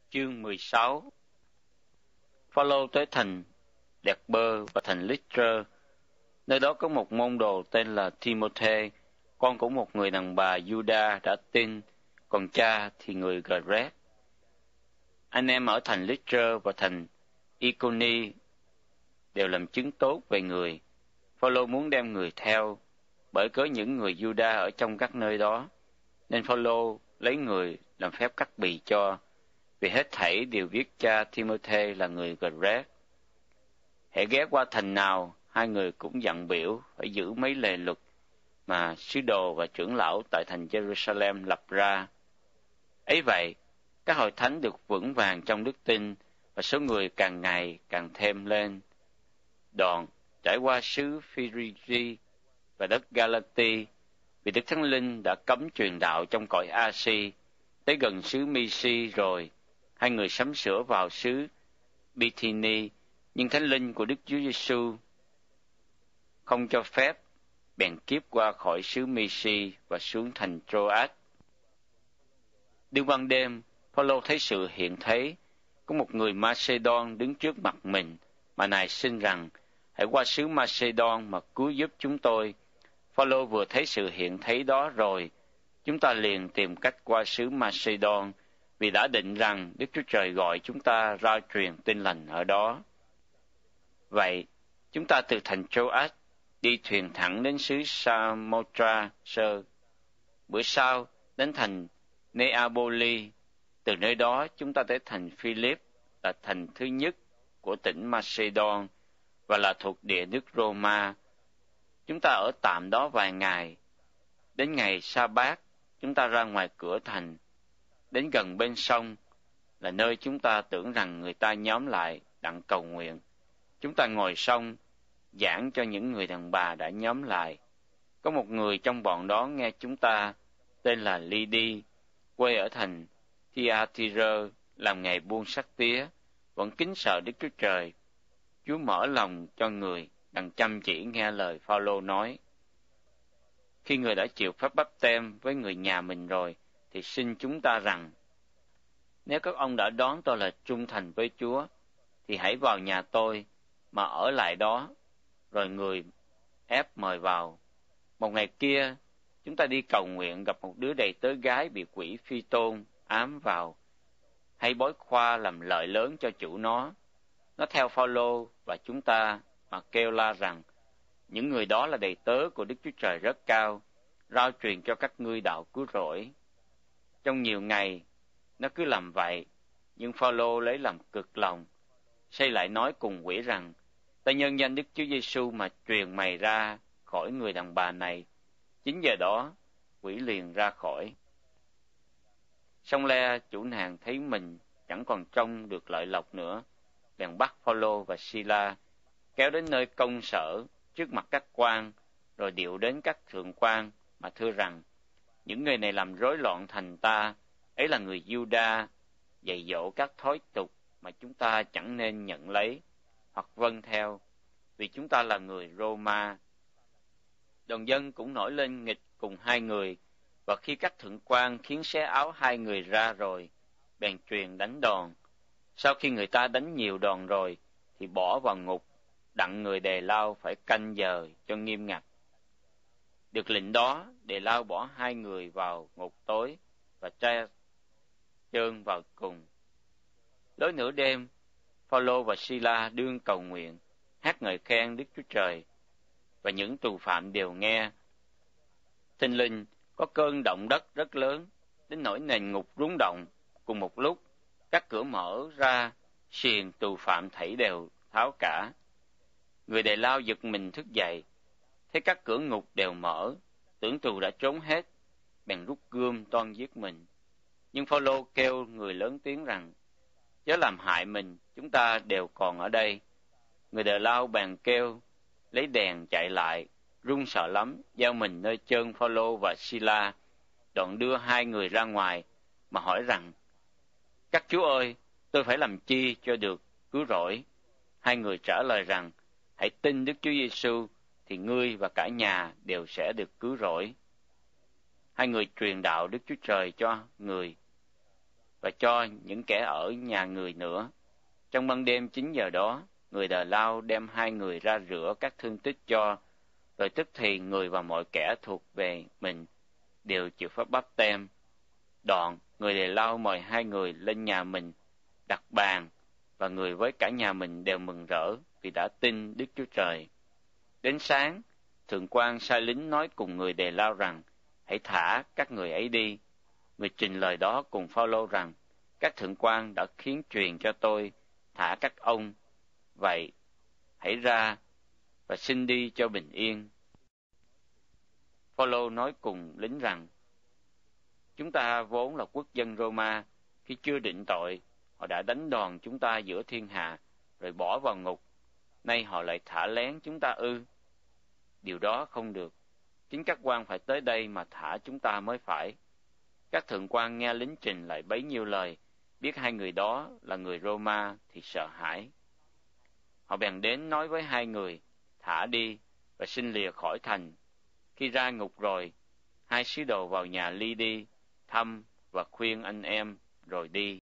Chương 16. Phaolô tới thành Đẹp-bơ và thành Lít-trơ. Nơi đó có một môn đồ tên là Ti-mô-thê, con của một người đàn bà Giu-đa đã tin, còn cha thì người Gờ-rét. Anh em ở thành Lít-trơ và thành I-cô-ni đều làm chứng tốt về người. Phaolô muốn đem người theo, bởi cớ những người Giu-đa ở trong các nơi đó, nên Phaolô lấy người làm phép cắt bì cho, vì hết thảy đều viết cha Ti-mô-thê là người Gờ-rét. Hễ ghé qua thành nào, hai người cũng dặn biểu phải giữ mấy lề luật mà sứ đồ và trưởng lão tại thành Jerusalem lập ra. Ấy vậy, các hội thánh được vững vàng trong đức tin và số người càng ngày càng thêm lên. Đoạn trải qua xứ Phi-ri và đất Ga-la-ti, vì Đức Thánh Linh đã cấm truyền đạo trong cõi A-si, tới gần xứ Mi-si rồi, hai người sắm sửa vào xứ Bi-thi-ni, nhưng Thánh Linh của Đức Chúa Giêsu không cho phép, bèn kiếp qua khỏi xứ Mi-si và xuống thành Trô-át. Đương ban đêm, Phaolô thấy sự hiện thấy, có một người Ma-xê-đon đứng trước mặt mình, mà nài xin rằng, hãy qua xứ Ma-xê-đon mà cứu giúp chúng tôi. Phaolô vừa thấy sự hiện thấy đó rồi, chúng ta liền tìm cách qua xứ Ma-xê-đon, vì đã định rằng Đức Chúa Trời gọi chúng ta ra truyền tin lành ở đó. Vậy, chúng ta từ thành Trô-át đi thuyền thẳng đến xứ Sa-mô-tra-sơ. Bữa sau, đến thành Nê-a-bô-li. Từ nơi đó, chúng ta tới thành Phi-líp, là thành thứ nhất của tỉnh Ma-xê-đon và là thuộc địa nước Rô-ma. Chúng ta ở tạm đó vài ngày. Đến ngày Sa-bát, chúng ta ra ngoài cửa thành. Đến gần bên sông là nơi chúng ta tưởng rằng người ta nhóm lại đặng cầu nguyện. Chúng ta ngồi sông, giảng cho những người đàn bà đã nhóm lại. Có một người trong bọn đó nghe chúng ta, tên là Ly-đi, quê ở thành Thi-a-thi-rơ, làm nghề buôn sắt tía, vẫn kính sợ Đức Chúa Trời. Chúa mở lòng cho người đặng chăm chỉ nghe lời Phaolô nói. Khi người đã chịu phép báp têm với người nhà mình rồi, thì xin chúng ta rằng, nếu các ông đã đón tôi là trung thành với Chúa, thì hãy vào nhà tôi mà ở lại đó. Rồi người ép mời vào. Một ngày kia, chúng ta đi cầu nguyện gặp một đứa đầy tớ gái bị quỷ phi tôn ám vào, hay bói khoa làm lợi lớn cho chủ nó. Nó theo Phaolô và chúng ta mà kêu la rằng, những người đó là đầy tớ của Đức Chúa Trời rất cao, rao truyền cho các ngươi đạo cứu rỗi. Trong nhiều ngày, nó cứ làm vậy, nhưng Phaolô lấy làm cực lòng, xây lại nói cùng quỷ rằng, ta nhân danh Đức Chúa Giêsu mà truyền mày ra khỏi người đàn bà này. 9 giờ đó, quỷ liền ra khỏi. Song Le, chủ nàng thấy mình chẳng còn trông được lợi lộc nữa, bèn bắt Phaolô và Si-la kéo đến nơi công sở trước mặt các quan, rồi điệu đến các thượng quan mà thưa rằng, những người này làm rối loạn thành ta, ấy là người Giu-đa, dạy dỗ các thói tục mà chúng ta chẳng nên nhận lấy hoặc vâng theo, vì chúng ta là người Rô-ma. Đoàn dân cũng nổi lên nghịch cùng hai người, và khi các thượng quan khiến xé áo hai người ra rồi, bèn truyền đánh đòn. Sau khi người ta đánh nhiều đòn rồi, thì bỏ vào ngục, đặng người đề lao phải canh giờ cho nghiêm ngặt. Được lệnh đó, đề lao bỏ hai người vào ngục tối và tra trơn vào cùng. Lối nửa đêm, Phaolô và Si-la đương cầu nguyện, hát ngợi khen Đức Chúa Trời, và những tù phạm đều nghe. Thình lình có cơn động đất rất lớn, đến nỗi nền ngục rung động. Cùng một lúc, các cửa mở ra, xiềng tù phạm thảy đều tháo cả. Người đề lao giật mình thức dậy, thấy các cửa ngục đều mở, tưởng tù đã trốn hết, bèn rút gươm toan giết mình. Nhưng Phaolô kêu người lớn tiếng rằng, chớ làm hại mình, chúng ta đều còn ở đây. Người đề lao bèn kêu, lấy đèn chạy lại, run sợ lắm, gieo mình nơi chân Phaolô và Si-la, đoạn đưa hai người ra ngoài, mà hỏi rằng, các chúa ơi, tôi phải làm chi cho được cứu rỗi? Hai người trả lời rằng, hãy tin Đức Chúa Giêsu, thì ngươi và cả nhà đều sẽ được cứu rỗi. Hai người truyền đạo Đức Chúa Trời cho người. và cho những kẻ ở nhà người nữa. Trong ban đêm 9 giờ đó, người Đờ Lao đem 2 người ra rửa các thương tích cho, rồi tức thì người và mọi kẻ thuộc về mình đều chịu phép báp têm. Đoạn, người Đờ Lao mời 2 người lên nhà mình, đặt bàn, và người với cả nhà mình đều mừng rỡ vì đã tin Đức Chúa Trời. Đến sáng, thượng quan sai lính nói cùng người Đờ Lao rằng, hãy thả các người ấy đi. Người trình lời đó cùng Phao-lô rằng, các thượng quan đã khiến truyền cho tôi thả các ông, vậy hãy ra và xin đi cho bình yên. Phao-lô nói cùng lính rằng, chúng ta vốn là quốc dân Roma, khi chưa định tội, họ đã đánh đòn chúng ta giữa thiên hạ, rồi bỏ vào ngục. Nay họ lại thả lén chúng ta ư? Điều đó không được. Chính các quan phải tới đây mà thả chúng ta mới phải. Các thượng quan nghe lính trình lại bấy nhiêu lời, biết 2 người đó là người Roma thì sợ hãi. Họ bèn đến nói với 2 người, thả đi và xin lìa khỏi thành. Khi ra ngục rồi, 2 sứ đồ vào nhà Ly đi, thăm và khuyên anh em, rồi đi.